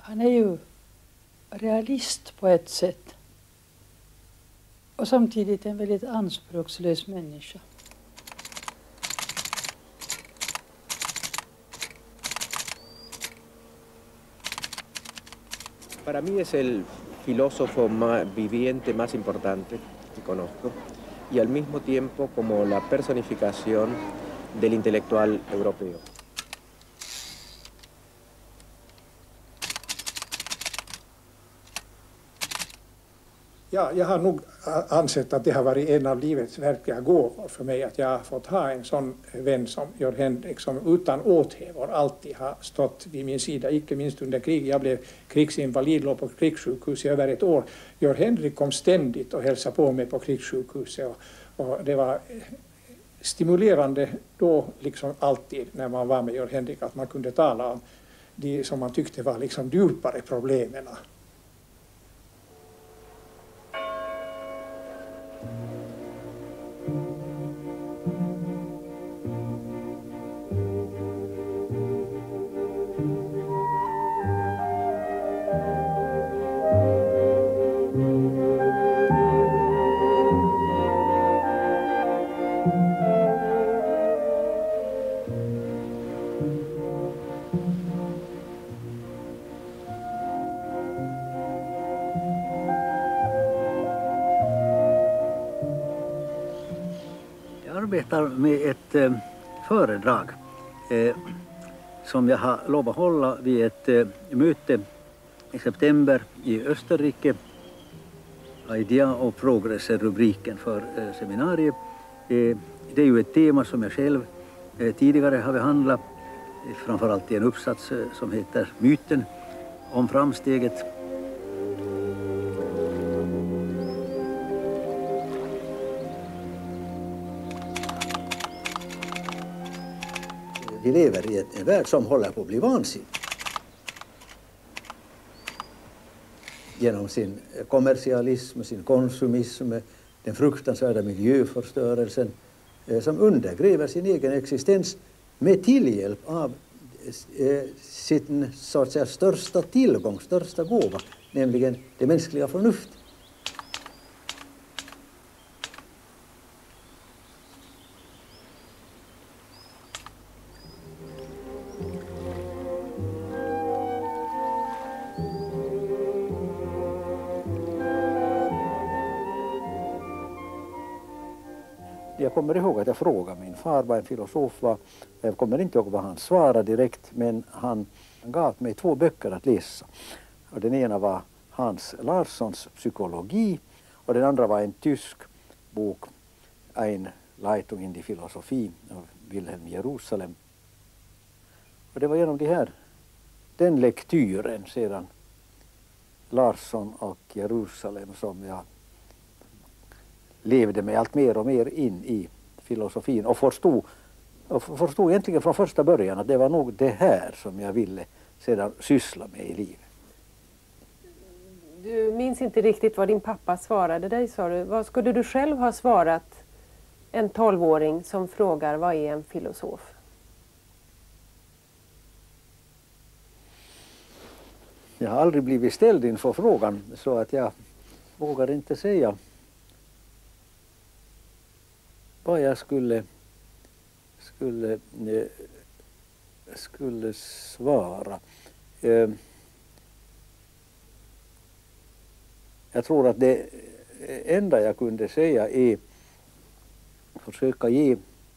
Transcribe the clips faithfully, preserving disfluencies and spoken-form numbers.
Han är ju realist på ett sätt. Och samtidigt en väldigt anspråkslös människa. Para mí es el filósofo más viviente más importante que conozco y al mismo tiempo como la personificación del intelectual europeo. Ja, jag har nog ansett att det har varit en av livets verkliga gåvor för mig att jag har fått ha en sån vän som Jörn Henrik som utan åthävor alltid har stått vid min sida, icke minst under krig. Jag blev krigsinvalid, låg på krigssjukhus i över ett år. Jörn Henrik kom ständigt och hälsade på mig på krigssjukhuset och, och det var stimulerande då liksom alltid när man var med Jörn Henrik att man kunde tala om de som man tyckte var liksom djupare problemen. Jag arbetar med ett eh, föredrag eh, som jag har lovat hålla vid ett eh, möte i september i Österrike. Idea och progress är rubriken för eh, seminariet. Eh, det är ju ett tema som jag själv eh, tidigare har behandlat, eh, framförallt i en uppsats eh, som heter Myten om framsteget. Vi lever i en värld som håller på att bli vansinnig. Genom sin kommersialism, sin konsumism, den fruktansvärda miljöförstörelsen som undergräver sin egen existens med tillhjälp av sin så att säga, största tillgång, största gåva, nämligen det mänskliga förnuftet. Jag kommer ihåg att jag frågade min far vad en filosof var. Jag kommer inte ihåg vad han svarade direkt, men han gav mig två böcker att läsa. Och den ena var Hans Larssons Psykologi och den andra var en tysk bok, Ein Leitung in die Philosophie av Wilhelm Jerusalem. Och det var genom det här, den lektyren sedan Larsson och Jerusalem som jag levde mig allt mer och mer in i filosofin och förstod, och förstod egentligen från första början att det var nog det här som jag ville sedan syssla med i livet. Du minns inte riktigt vad din pappa svarade dig, sa du. Vad skulle du själv ha svarat en tolvåring som frågar vad är en filosof? Jag har aldrig blivit ställd inför frågan så att jag vågar inte säga vad jag skulle, skulle, skulle svara. Jag tror att det enda jag kunde säga är försöka ge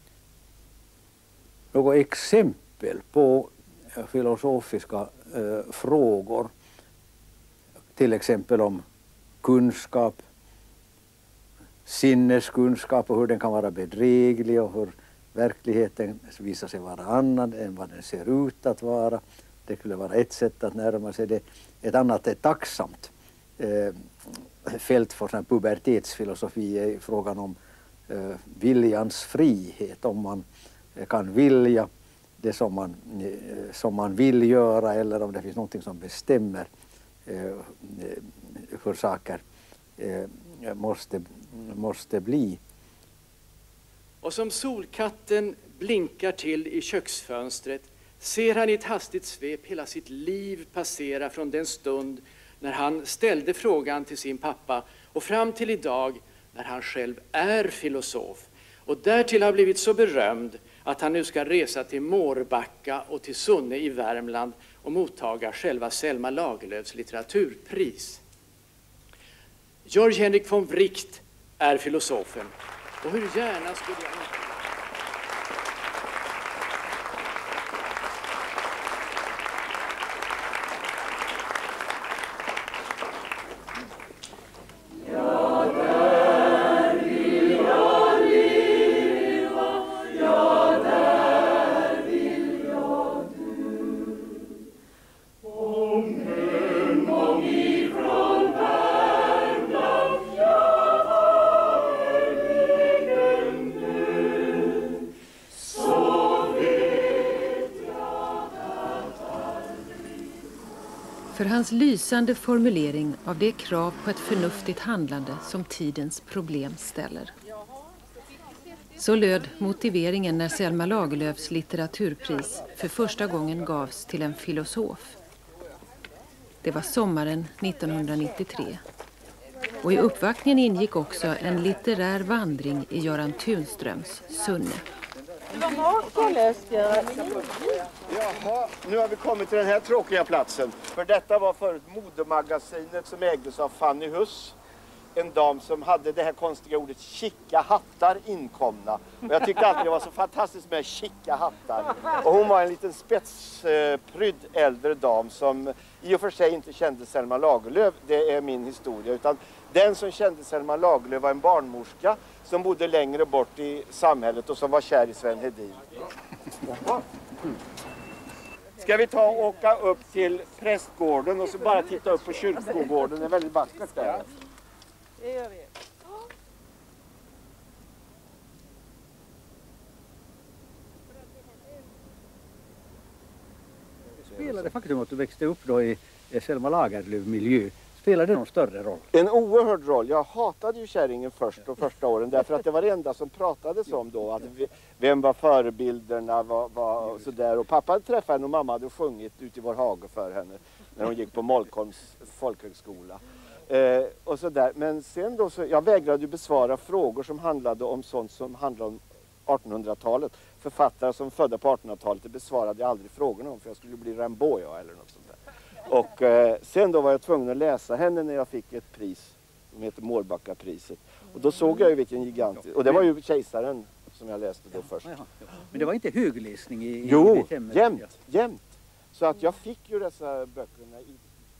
några exempel på filosofiska frågor. Till exempel om kunskap, sinneskunskap och hur den kan vara bedräglig och hur verkligheten visar sig vara annan än vad den ser ut att vara. Det skulle vara ett sätt att närma sig det. Ett annat är tacksamt eh, fält för sån pubertetsfilosofi är frågan om eh, viljans frihet. Om man eh, kan vilja det som man, eh, som man vill göra eller om det finns någonting som bestämmer eh, hur saker eh, måste måste bli. Och som solkatten blinkar till i köksfönstret ser han i ett hastigt svep hela sitt liv passera från den stund när han ställde frågan till sin pappa och fram till idag när han själv är filosof och därtill har blivit så berömd att han nu ska resa till Mårbacka och till Sunne i Värmland och mottaga själva Selma Lagerlöfs litteraturpris. Georg Henrik von Wright är filosofen, och hur gärna skulle jag... För hans lysande formulering av det krav på ett förnuftigt handlande som tidens problem ställer. Så löd motiveringen när Selma Lagerlöfs litteraturpris för första gången gavs till en filosof. Det var sommaren nittonhundranittiotre. Och i uppvaktningen ingick också en litterär vandring i Göran Tunströms Sunne. Jaha, nu har vi kommit till den här tråkiga platsen. För detta var förut modemagasinet som ägdes av Fanny Huss. En dam som hade det här konstiga ordet kicka hattar inkomna. Och jag tyckte alltid det var så fantastiskt med kicka hattar. Och hon var en liten spetsprydd äldre dam som i och för sig inte kände Selma Lagerlöf. Det är min historia. Utan den som kände Selma Lagerlöf var en barnmorska som bodde längre bort i samhället och som var kär i Sven Hedin. Ska vi ta och åka upp till prästgården och så bara titta upp på kyrkogården. Det är väldigt vackert där. Det gör vi. Spelar det faktum att du växte upp då i Selma Lagerlöf-miljö, spelar det någon större roll? En oerhörd roll. Jag hatade ju kärringen först de första åren därför att det var det enda som pratades om då. Att vem var förebilderna var, var och sådär. Och pappa träffade henne och mamma hade sjungit ute i vår hage för henne när hon gick på Molkoms folkhögskola. Eh, och sådär. Men sen då så, jag vägrade ju besvara frågor som handlade om sånt som handlade om artonhundratalet. Författare som födda på artonhundratalet, det besvarade jag aldrig frågorna om för jag skulle bli Rimbaud eller något sånt där. Och eh, sen då var jag tvungen att läsa henne när jag fick ett pris som heter Mårbackapriset. Och då såg jag ju vilken gigant. Och det var ju Kejsaren som jag läste då först. Men det var inte högläsning i, jo, i ditt hemmet? Jo, jämt, jämt. Så att jag fick ju dessa böckerna i...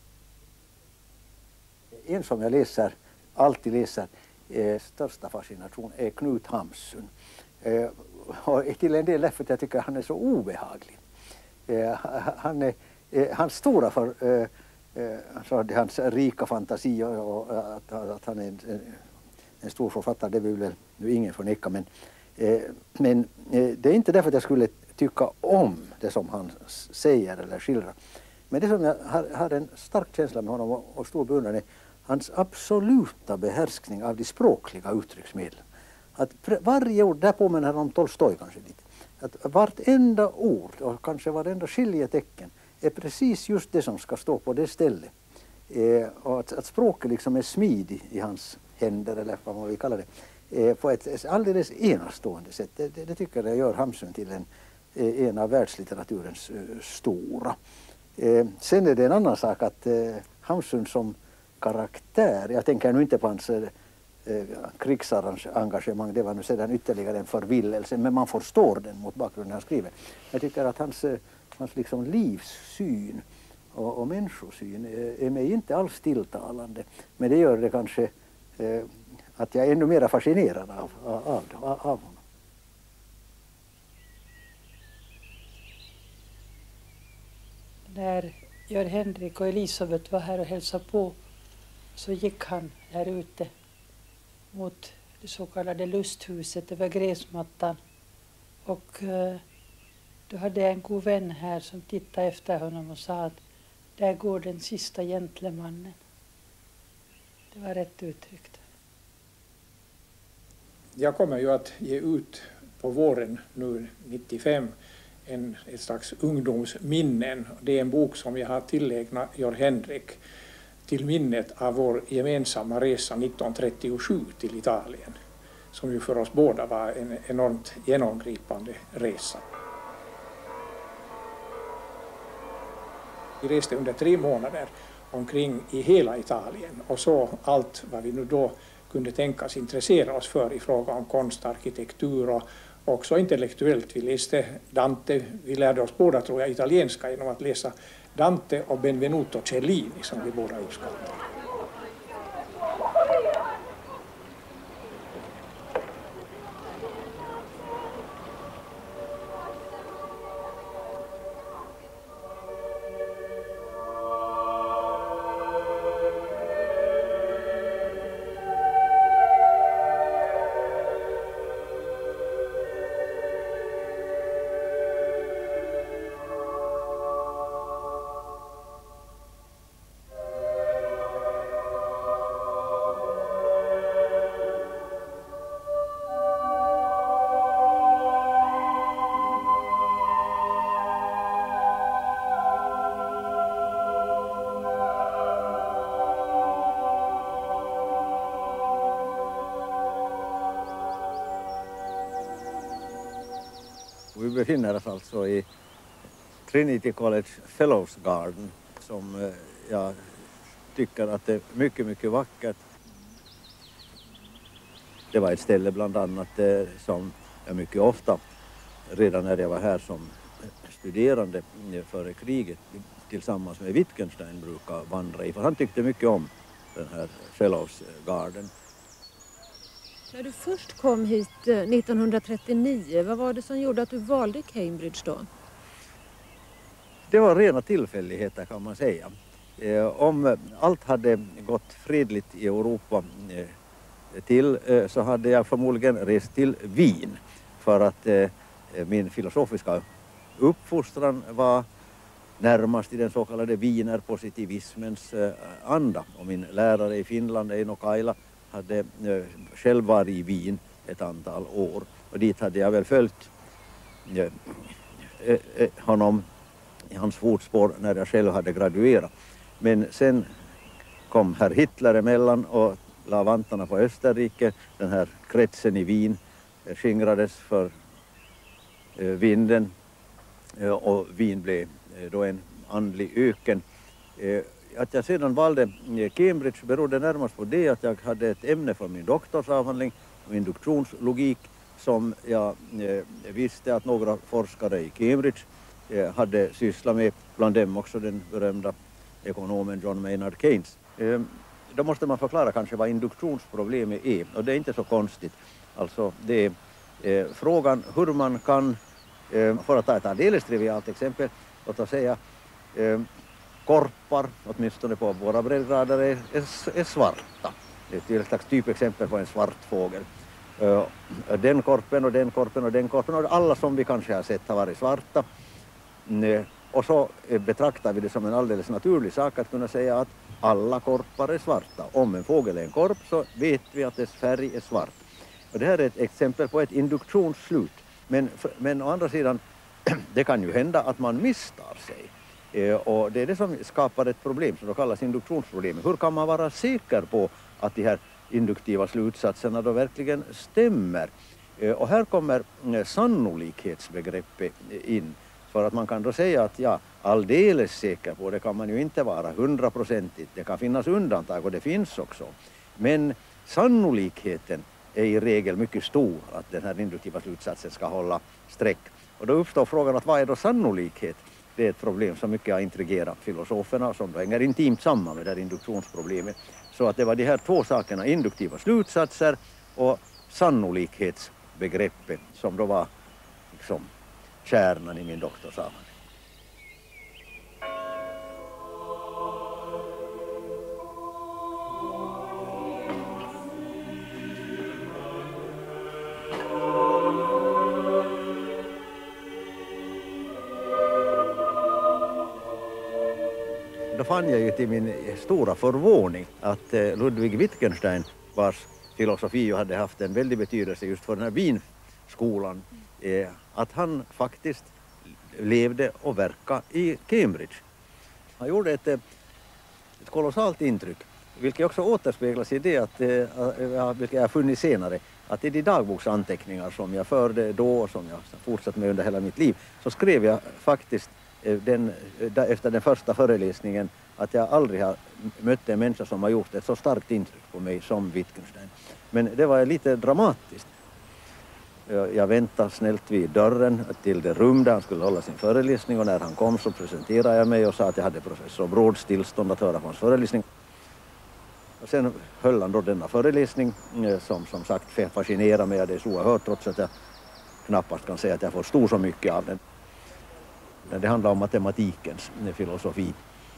En som jag läser, alltid läser, eh, största fascination är Knut Hamsun. Eh, och till en del därför att jag tycker att han är så obehaglig. Eh, han är, eh, hans stora för eh, eh, alltså hans rika fantasi och, och att, att han är en, en stor författare, det vill väl nu ingen förneka, men, eh, men eh, det är inte därför att jag skulle tycka om det som han säger eller skildrar. Men det som jag har, har en stark känsla med honom och, och stor beundran är hans absoluta behärskning av de språkliga uttrycksmedlen. Att varje ord, där påminner han om Tolstoj kanske lite, att vartenda ord och kanske varenda skiljetecken är precis just det som ska stå på det stället. Eh, och att, att språket liksom är smidig i hans händer eller vad man vill kalla det, eh, på ett alldeles enastående sätt. Det, det, det tycker jag gör Hamsun till en, en av världslitteraturens uh, stora. Eh, sen är det en annan sak att eh, Hamsun som karaktär, jag tänker nu inte på hans eh, krigsengagemang, det var nu sedan ytterligare en förvillelse, men man förstår den mot bakgrunden han skriver. Jag tycker att hans, hans liksom livssyn och, och människosyn är, är mig inte alls tilltalande, men det gör det kanske eh, att jag är ännu mer fascinerad av, av, av, av honom. När Georg Henrik och Elisabeth var här och hälsade på så gick han här ute mot det så kallade lusthuset över gräsmattan. Och eh, då hade jag en god vän här som tittade efter honom och sa att där går den sista gentlemannen. Det var rätt uttryckt. Jag kommer ju att ge ut på våren nu nittiofem en, ett slags ungdomsminnen. Det är en bok som jag har tillägnat Georg Henrik till minnet av vår gemensamma resa nittonhundratrettiosju till Italien, som ju för oss båda var en enormt genomgripande resa. Vi reste under tre månader omkring i hela Italien och så allt vad vi nu då kunde tänkas intressera oss för i fråga om konst, arkitektur och också intellektuellt. Vi läste Dante, vi lärde oss båda tror jag italienska genom att läsa Dante och Benvenuto Cellini som vi båda uppskattar. Vi befinner oss alltså i Trinity College Fellows Garden som jag tycker att det är mycket, mycket vackert. Det var ett ställe bland annat som jag mycket ofta, redan när jag var här som studerande före kriget, tillsammans med Wittgenstein brukade vandra i. För han tyckte mycket om den här Fellows Garden. När du först kom hit nittonhundratrettionio, vad var det som gjorde att du valde Cambridge då? Det var rena tillfälligheter kan man säga. Eh, om allt hade gått fredligt i Europa eh, till eh, så hade jag förmodligen rest till Wien. För att eh, min filosofiska uppfostran var närmast i den så kallade Wiener-positivismens eh, anda. Och min lärare i Finland, Eino Kaila, hade eh, själv varit i Wien ett antal år. Och dit hade jag väl följt eh, eh, honom i hans fotspår när jag själv hade graduerat. Men sen kom herr Hitler emellan och la vantarna på Österrike. Den här kretsen i Wien eh, skingrades för eh, vinden eh, och Wien blev eh, då en andlig öken. Eh, Att jag sedan valde Cambridge berodde närmast på det att jag hade ett ämne för min doktorsavhandling, induktionslogik, som jag eh, visste att några forskare i Cambridge eh, hade sysslat med, bland dem också den berömda ekonomen John Maynard Keynes. Eh, då måste man förklara kanske vad induktionsproblemet är, och det är inte så konstigt. Alltså det är eh, frågan hur man kan, eh, för att ta ett alldeles trivialt exempel, låt oss säga eh, korpar, åtminstone på våra breddgrader, är, är, är svarta. Det är ett slags typexempel på en svart fågel. Uh, den korpen och den korpen och den korpen och alla som vi kanske har sett har varit svarta. Mm, och så betraktar vi det som en alldeles naturlig sak att kunna säga att alla korpar är svarta. Om en fågel är en korp så vet vi att dess färg är svart. Och det här är ett exempel på ett induktionsslut. Men, men å andra sidan, det kan ju hända att man misstar sig. Eh, och det är det som skapar ett problem som då kallas induktionsproblemet. Hur kan man vara säker på att de här induktiva slutsatserna då verkligen stämmer? Eh, och här kommer eh, sannolikhetsbegreppet in. För att man kan då säga att ja, alldeles säker på det kan man ju inte vara hundraprocentigt. Det kan finnas undantag och det finns också. Men sannolikheten är i regel mycket stor att den här induktiva slutsatsen ska hålla streck. Och då uppstår frågan att vad är då sannolikhet? Det är ett problem som mycket har intrigerat filosoferna, som då hänger intimt samman med det här induktionsproblemet. Så att det var de här två sakerna, induktiva slutsatser och sannolikhetsbegreppet, som då var liksom kärnan i min doktorsavhandling. Då fann jag ju till min stora förvåning att Ludwig Wittgenstein, vars filosofi hade haft en väldig betydelse just för den här Wienskolan, att han faktiskt levde och verkade i Cambridge. Han gjorde ett, ett kolossalt intryck, vilket också återspeglas i det, att, äh, vilket jag har funnit senare, att i de dagboksanteckningar som jag förde då och som jag fortsatt med under hela mitt liv, så skrev jag faktiskt den, efter den första föreläsningen att jag aldrig har mött en människa som har gjort ett så starkt intryck på mig som Wittgenstein. Men det var lite dramatiskt. Jag väntade snällt vid dörren till det rum där han skulle hålla sin föreläsning, och när han kom så presenterade jag mig och sa att jag hade professor Bråds tillstånd att höra på hans föreläsning. Och sen höll han då denna föreläsning som som sagt fascinerade mig, det är så oerhört, trots att jag knappast kan säga att jag förstod så mycket av den. Det handlar om matematikens filosofi.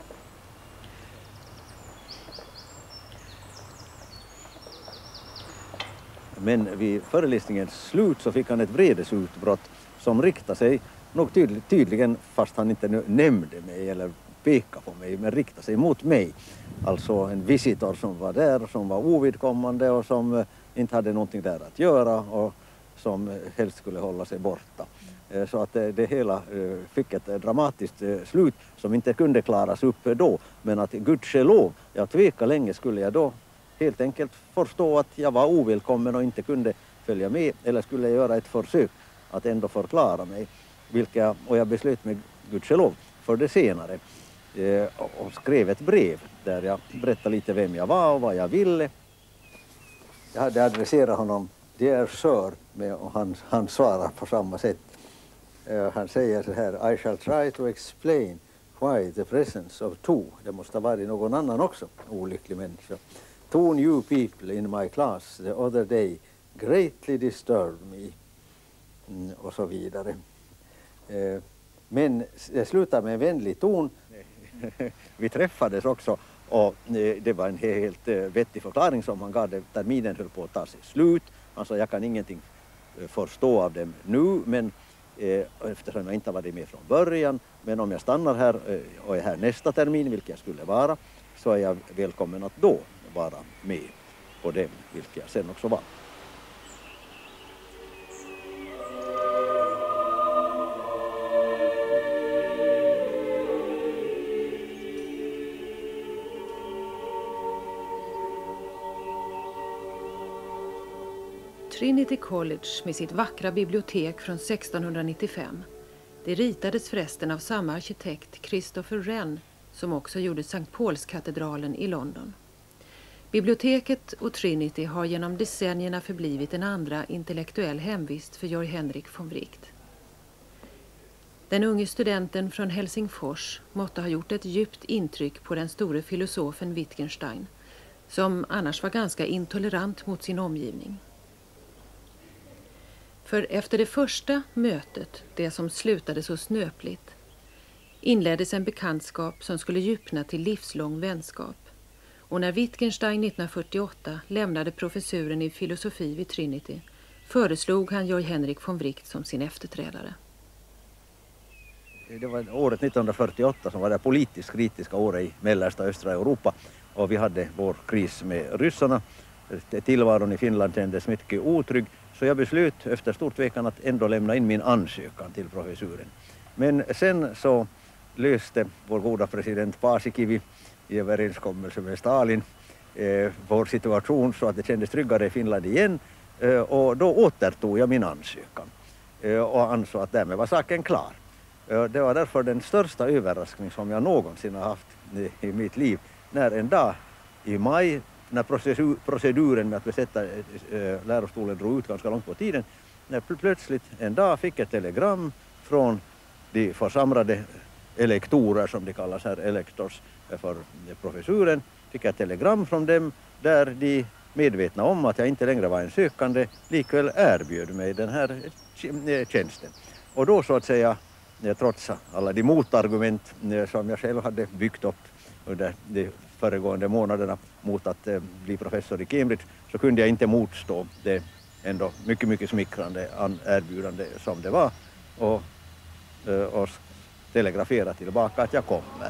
Men vid föreläsningens slut så fick han ett vredesutbrott som riktade sig, nog tydlig, tydligen fast han inte nämnde mig eller pekade på mig, men riktade sig mot mig. Alltså en visitor som var där, som var ovidkommande och som inte hade någonting där att göra och som helst skulle hålla sig borta. Så att det, det hela fick ett dramatiskt slut som inte kunde klaras upp då, men att gudskelov, jag tvekade länge, skulle jag då helt enkelt förstå att jag var ovälkommen och inte kunde följa med, eller skulle jag göra ett försök att ändå förklara mig, vilka, och jag beslöt med gudskelov för det senare eh, och skrev ett brev där jag berättade lite vem jag var och vad jag ville. Jag hade adresserat honom Dear Sir, med, och han, han svarar på samma sätt. Uh, han säger så här: I shall try to explain why the presence of two, det måste vara någon annan också, olycklig människa, two new people in my class the other day greatly disturbed me, mm, och så vidare. Uh, men det slutar med en vänlig ton. Vi träffades också och uh, det var en helt uh, vettig förklaring som han gav. Terminen höll på att ta sig slut. Han sa, jag kan ingenting uh, förstå av dem nu, men Eh, eftersom jag inte varit med från början, men om jag stannar här eh, och är här nästa termin, vilket jag skulle vara, så är jag välkommen att då vara med på dem, vilket jag sen också var. Trinity College med sitt vackra bibliotek från sextonhundranittiofem. Det ritades förresten av samma arkitekt Christopher Wren som också gjorde Sankt Paulskatedralen i London. Biblioteket och Trinity har genom decennierna förblivit en andra intellektuell hemvist för Georg Henrik von Wright. Den unge studenten från Helsingfors måtte ha gjort ett djupt intryck på den store filosofen Wittgenstein, som annars var ganska intolerant mot sin omgivning. För efter det första mötet, det som slutade så snöpligt, inleddes en bekantskap som skulle djupna till livslång vänskap. Och när Wittgenstein nittonhundrafyrtioåtta lämnade professuren i filosofi vid Trinity föreslog han Georg Henrik von Wright som sin efterträdare. Det var året nittonhundrafyrtioåtta som var det politiskt kritiska året i mellersta och östra Europa, och vi hade vår kris med ryssarna. Tillvaron i Finland kändes mycket otrygg. Så jag beslöt efter stor tvekan att ändå lämna in min ansökan till professuren. Men sen så löste vår goda president Paasikivi i överenskommelse med Stalin eh, vår situation så att det kändes tryggare i Finland igen. Eh, och då återtog jag min ansökan eh, och ansåg att därmed var saken klar. Eh, det var därför den största överraskning som jag någonsin har haft i, i mitt liv, när en dag i maj, när proceduren med att besätta äh, lärostolen drog ut ganska långt på tiden, när plötsligt en dag fick ett telegram från de församlade elektorer, som de kallas här, elektors för professuren, fick ett telegram från dem där de, medvetna om att jag inte längre var en sökande, likväl erbjöd mig den här tjänsten. Och då så att säga, trots alla de motargument som jag själv hade byggt upp under de föregående månaderna mot att eh, bli professor i Cambridge, så kunde jag inte motstå det ändå mycket, mycket smickrande erbjudande som det var, och, eh, och telegrafera tillbaka att jag kommer.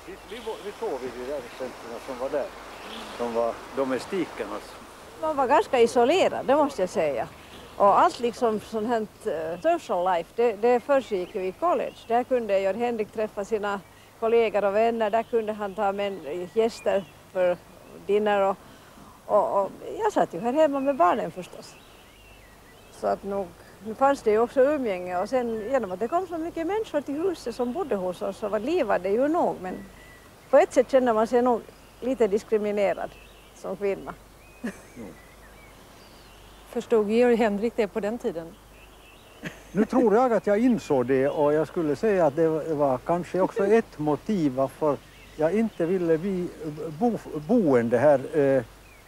Vi, vi, vi såg vid de där exemplen som var där, som var domestikernas. Man var ganska isolerad, det måste jag säga. Och allt liksom sånt här uh, social life, det, det försiggick ju i college. Där kunde Jörg Henrik träffa sina kollegor och vänner, där kunde han ta med gäster för dinner och, och, och jag satt ju här hemma med barnen förstås. Så att nog, nu fanns det ju också umgänge och sen genom att det kom så mycket människor till huset som bodde hos oss så var livade ju nog, men på ett sätt känner man sig nog lite diskriminerad som kvinna. Mm. Förstod Georg Henrik det på den tiden? Nu tror jag att jag insåg det och jag skulle säga att det var kanske också ett motiv varför jag inte ville bli bo, boende här.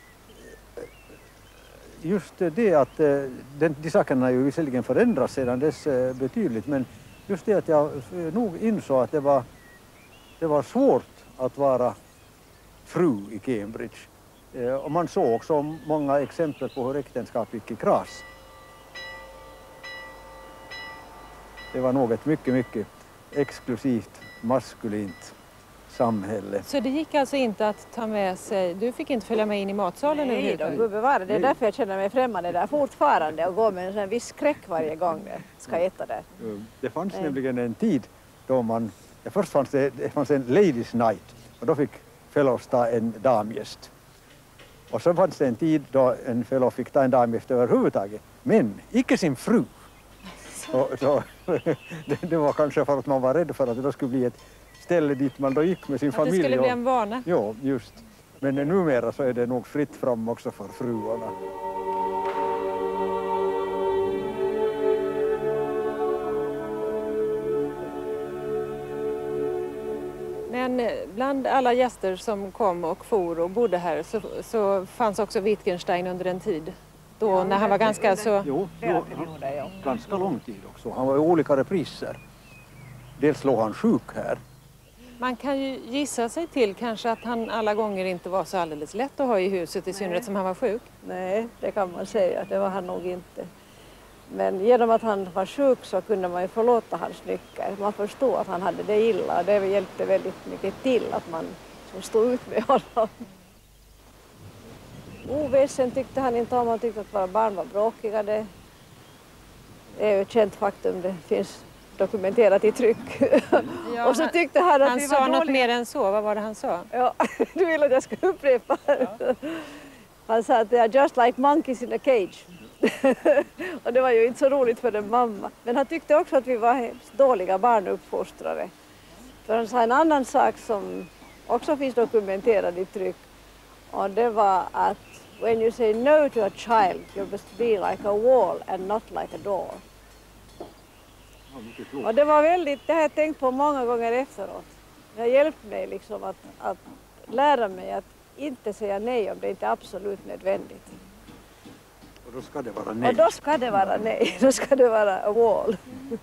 Just det att den, de sakerna har ju visserligen förändrats sedan dess betydligt, men just det att jag nog insåg att det var, det var svårt att vara fru i Cambridge. Och man såg också många exempel på hur äktenskap gick i kras. Det var nog ett mycket, mycket exklusivt, maskulint samhälle. Så det gick alltså inte att ta med sig, du fick inte följa med in i matsalen? Nej då, gubbe var det. Det är därför jag känner mig främmande där fortfarande och går med en sån viss skräck varje gång jag ska äta där. Det fanns Nej. nämligen en tid då man, först fanns det, det fanns en ladies night och då fick fellows ta en damgäst. Och så fanns det en tid då en fellow fick ta en damgäst överhuvudtaget, men icke sin fru. Så, så, det, det var kanske för att man var rädd för att det då skulle bli ett ställe dit man då gick med sin att familj. det skulle bli en vana? Ja, just. Men numera så är det nog fritt fram också för fruarna. Men bland alla gäster som kom och for och bodde här så, så fanns också Wittgenstein under en tid. Då ja, när han var ganska så... Jo, jo ganska lång tid också. Han var i olika repriser. Dels låg han sjuk här. Man kan ju gissa sig till kanske att han alla gånger inte var så alldeles lätt att ha i huset, i synnerhet som han var sjuk. Nej, det kan man säga. Det var han nog inte. Men genom att han var sjuk så kunde man ju förlåta hans nycker. Man förstod att han hade det illa och det hjälpte väldigt mycket till att man stod ut med honom. Oväsen tyckte han inte om, han tyckte att våra barn var bråkiga. Det är ju ett känt faktum, det finns dokumenterat i tryck. Ja, och så tyckte han att han vi sa var något dåliga. mer än så, vad var det han sa? Ja, du vill att jag ska upprepa. Ja. Han sa att they are just like monkeys in a cage. Och det var ju inte så roligt för en mamma. Men han tyckte också att vi var dåliga barnuppfostrare. För han sa en annan sak som också finns dokumenterad i tryck. Och det var att when you say no to a child you must be like a wall and not like a door. Och det var väldigt, det har jag tänkt på många gånger efteråt. Det har hjälpt mig liksom att, att lära mig att inte säga nej om det inte är absolut nödvändigt. Och då ska det vara nej. Och då ska det vara nej, då ska det vara a wall.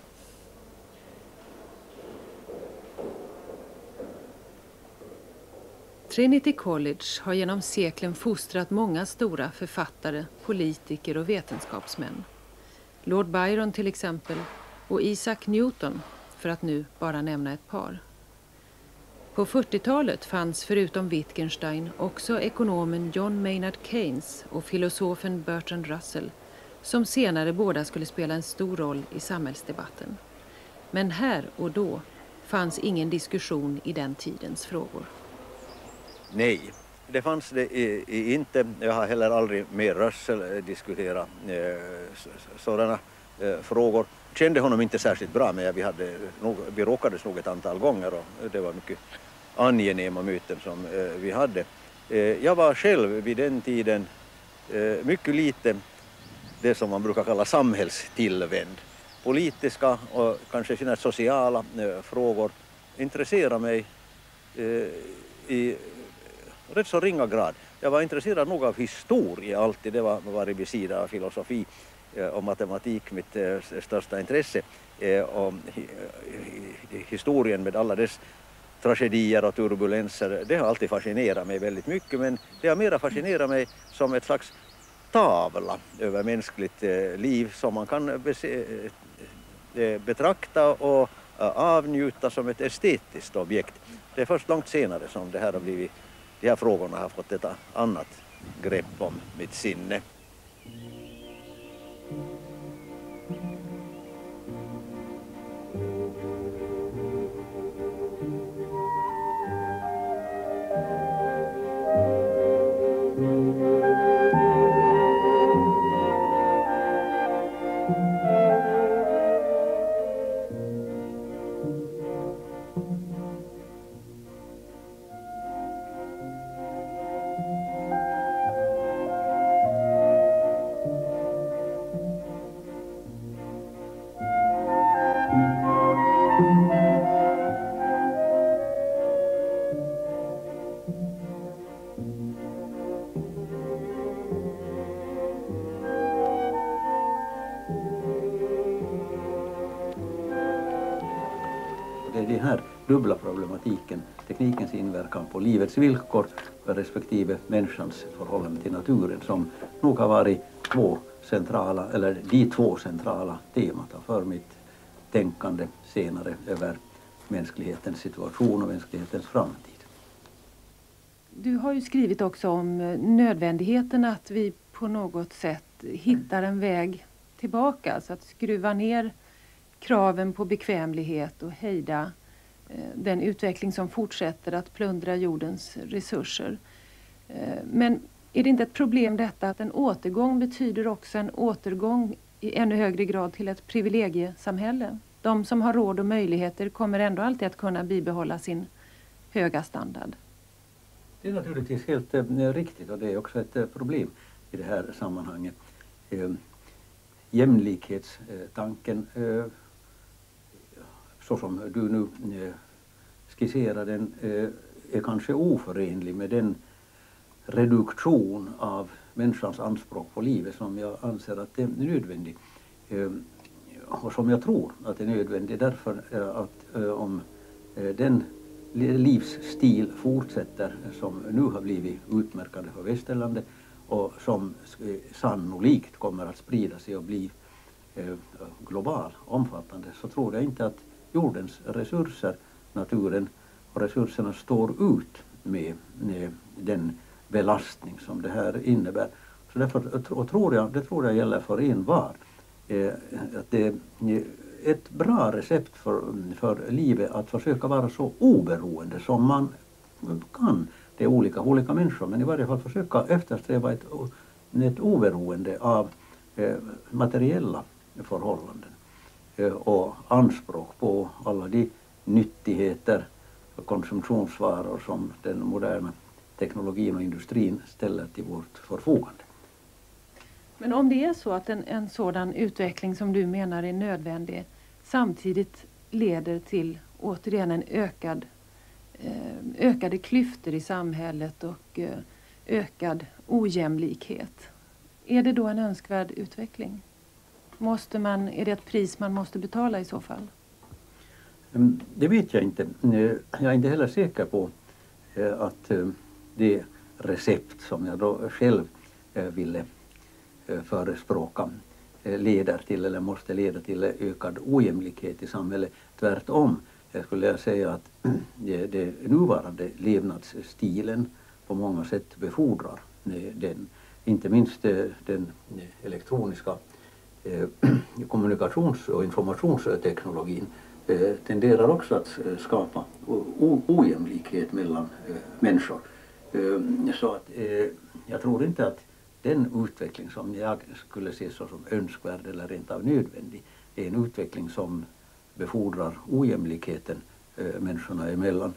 Trinity College har genom seklen fostrat många stora författare, politiker och vetenskapsmän. Lord Byron till exempel och Isaac Newton, för att nu bara nämna ett par. På fyrtiotalet fanns förutom Wittgenstein också ekonomen John Maynard Keynes och filosofen Bertrand Russell, som senare båda skulle spela en stor roll i samhällsdebatten. Men här och då fanns ingen diskussion i den tidens frågor. Nej, det fanns det i, i inte. Jag har heller aldrig med Russell diskuterat eh, sådana eh, frågor. Jag kände honom inte särskilt bra, men vi, hade nog, vi råkades nog ett antal gånger och det var mycket angenäma möten som eh, vi hade. Eh, jag var själv vid den tiden eh, mycket lite det som man brukar kalla samhällstillvänd. Politiska och kanske sina sociala eh, frågor intresserar mig eh, i rätt så ringa grad. Jag var intresserad nog av historia alltid, det var varit vid sidan av filosofi och matematik mitt största intresse. Och historien med alla dess tragedier och turbulenser, det har alltid fascinerat mig väldigt mycket, men det har mera fascinerat mig som ett slags tavla över mänskligt liv som man kan betrakta och avnjuta som ett estetiskt objekt. Det är först långt senare som det här har blivit, de här frågorna har fått ett annat grepp om mitt sinne. Det är den här dubbla problematiken, teknikens inverkan på livets villkor respektive människans förhållande till naturen, som nog har varit två centrala, eller de två centrala temata för mitt tänkande senare över mänsklighetens situation och mänsklighetens framtid. Du har ju skrivit också om nödvändigheten att vi på något sätt hittar en väg tillbaka, alltså att skruva ner kraven på bekvämlighet och hejda eh, den utveckling som fortsätter att plundra jordens resurser. Eh, men är det inte ett problem detta att en återgång betyder också en återgång i ännu högre grad till ett privilegiesamhälle? De som har råd och möjligheter kommer ändå alltid att kunna bibehålla sin höga standard. Det är naturligtvis helt eh, riktigt, och det är också ett eh, problem i det här sammanhanget. Eh, jämlikhetstanken eh, så som du nu eh, skisserar den eh, är kanske oförenlig med den reduktion av människans anspråk på livet som jag anser att det är nödvändig. Eh, och som jag tror att det är nödvändig därför eh, att eh, om eh, den livsstil fortsätter som nu har blivit utmärkande för västerlandet och som eh, sannolikt kommer att sprida sig och bli eh, global, omfattande, så tror jag inte att jordens resurser, naturen och resurserna står ut med, med den belastning som det här innebär. Så därför och tror jag, det tror jag gäller för envar. Eh, att det är ett bra recept för, för livet att försöka vara så oberoende som man kan. Det är olika olika människor, men i varje fall försöka eftersträva ett, ett oberoende av eh, materiella förhållanden eh, och anspråk på alla de nyttigheter och konsumtionsvaror som den moderna teknologin och industrin ställer till vårt förfogande. Men om det är så att en, en sådan utveckling som du menar är nödvändig samtidigt leder till återigen en ökad, eh, ökade klyftor i samhället och eh, ökad ojämlikhet. Är det då en önskvärd utveckling? Måste man, är det ett pris man måste betala i så fall? Det vet jag inte. Jag är inte heller säker på att det recept som jag då själv ville förespråka leder till eller måste leda till ökad ojämlikhet i samhället. Tvärtom, jag skulle säga att det, det nuvarande levnadsstilen på många sätt befordrar den. Inte minst den elektroniska kommunikations- och informationsteknologin tenderar också att skapa ojämlikhet mellan människor. Så att jag tror inte att den utveckling som jag skulle se så som önskvärd eller rent av nödvändig är en utveckling som befordrar ojämlikheten människorna emellan.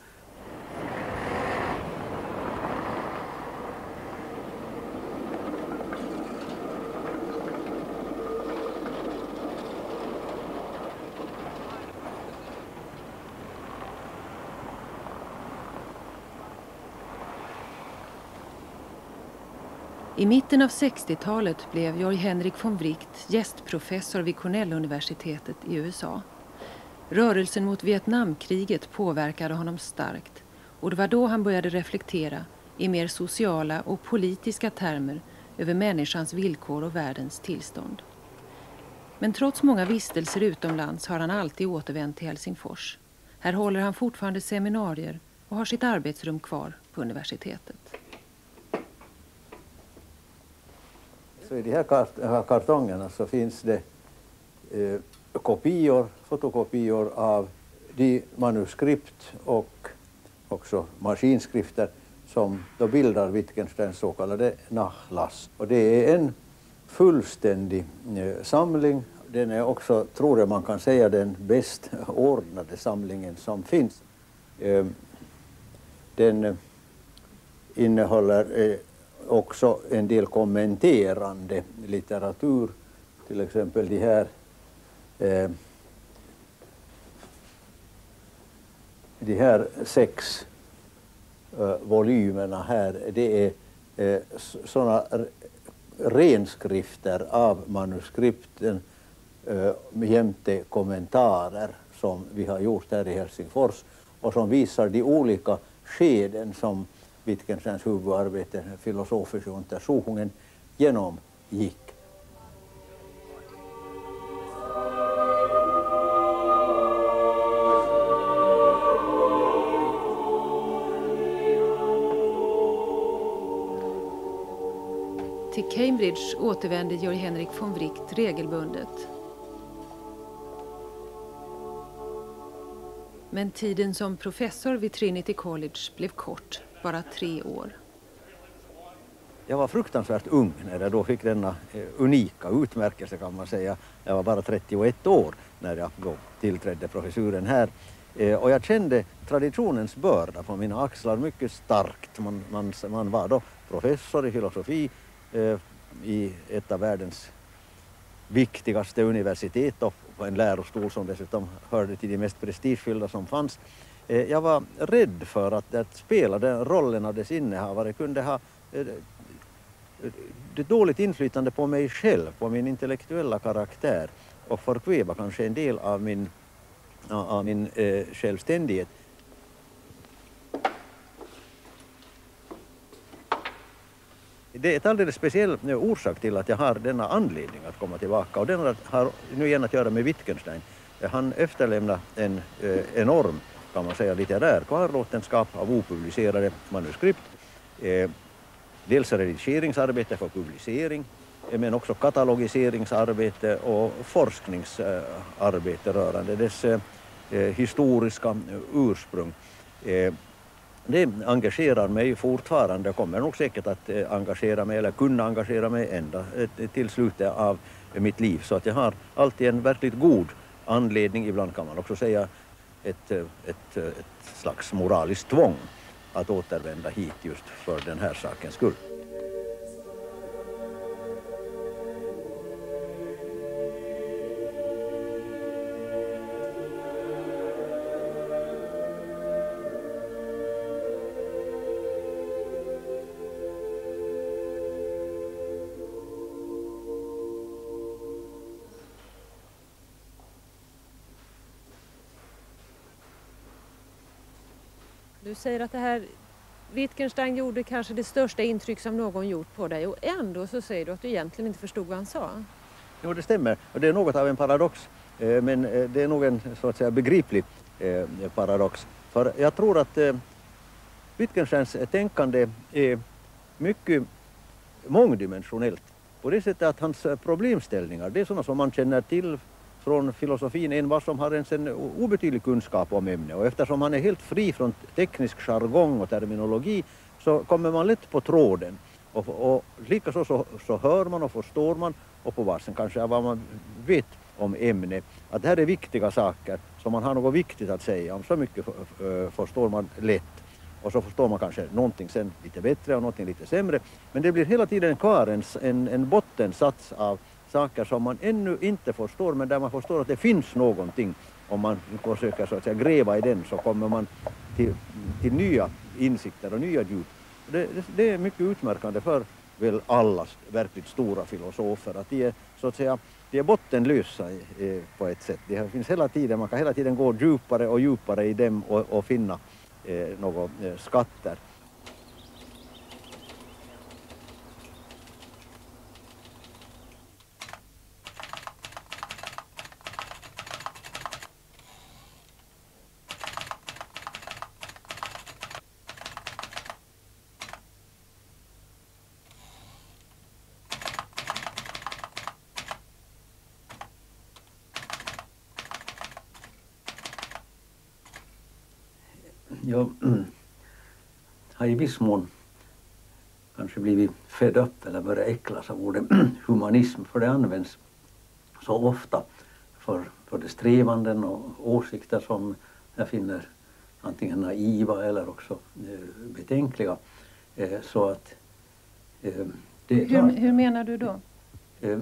I mitten av sextiotalet blev Georg Henrik von Wright gästprofessor vid Cornell-universitetet i U S A. Rörelsen mot Vietnamkriget påverkade honom starkt och det var då han började reflektera i mer sociala och politiska termer över människans villkor och världens tillstånd. Men trots många vistelser utomlands har han alltid återvänt till Helsingfors. Här håller han fortfarande seminarier och har sitt arbetsrum kvar på universitetet. Så i de här kart- kartongerna så finns det eh, kopior, fotokopior av de manuskript och också maskinskrifter som då bildar Wittgensteins så kallade Nachlass. Och det är en fullständig eh, samling. Den är också, tror jag man kan säga, den bäst ordnade samlingen som finns. Eh, den eh, innehåller eh, också en del kommenterande litteratur, till exempel de här eh, de här sex eh, volymerna här, det är eh, sådana renskrifter av manuskripten eh, jämte kommentarer som vi har gjort här i Helsingfors och som visar de olika skeden som Wittgensteins huvudarbete, Philosophische Untersuchungen, genomgick. Till Cambridge återvände Georg Henrik von Wright regelbundet. Men tiden som professor vid Trinity College blev kort, bara tre år. Jag var fruktansvärt ung när jag då fick denna unika utmärkelse, kan man säga. Jag var bara trettioett år när jag då tillträdde professuren här. Och jag kände traditionens börda på mina axlar mycket starkt. Man, man, man var då professor i filosofi i ett av världens viktigaste universitet och på en lärostol som dessutom hörde till de mest prestigefyllda som fanns. Jag var rädd för att, att spela den rollen av dess innehavare kunde ha ett dåligt inflytande på mig själv, på min intellektuella karaktär och förkväva kanske en del av min, av min eh, självständighet. Det är ett alldeles speciell orsak till att jag har denna anledning att komma tillbaka, och den har nu igen att göra med Wittgenstein. Han efterlämnar en eh, enorm, kan man säga, litterär kvarlåtenskap av opublicerade manuskript. Eh, dels redigeringsarbete för publicering, men också katalogiseringsarbete och forskningsarbete rörande dess eh, historiska ursprung. Eh, Det engagerar mig fortfarande och kommer nog säkert att engagera mig eller kunna engagera mig ända till slutet av mitt liv. Så att jag har alltid en verkligt god anledning, ibland kan man också säga ett, ett, ett slags moraliskt tvång att återvända hit just för den här sakens skull. Du säger att det här Wittgenstein gjorde kanske det största intryck som någon gjort på dig, och ändå så säger du att du egentligen inte förstod vad han sa. Jo, det stämmer. Och det är något av en paradox, men det är nog en så att säga begriplig paradox. För jag tror att Wittgensteins tänkande är mycket mångdimensionellt. På det sättet att hans problemställningar, det är sådana som man känner till från filosofin, en vad som har en sen obetydlig kunskap om ämne, och eftersom han är helt fri från teknisk jargong och terminologi så kommer man lätt på tråden, och, och likaså så, så hör man och förstår man, och på varsin kanske vad man vet om ämne, att det här är viktiga saker som man har något viktigt att säga om. Så mycket förstår man lätt, och så förstår man kanske någonting sen lite bättre och någonting lite sämre, men det blir hela tiden kvar en, en, en bottensats av saker som man ännu inte förstår, men där man förstår att det finns någonting. Om man försöker så att säga gräva i den så kommer man till, till nya insikter och nya djup. Det, det, det är mycket utmärkande för väl alla verkligt stora filosofer, att de är så att säga de är bottenlösa eh, på ett sätt. Det finns hela tiden, man kan hela tiden gå djupare och djupare i dem och, och finna eh, några eh, skatter. jag har i viss mån kanske blivit fed upp eller börjat äcklas av ordet humanism, för det används så ofta för, för de strävanden och åsikter som jag finner antingen naiva eller också eh, betänkliga. Eh, så att, eh, det, hur, hur menar du då? Eh,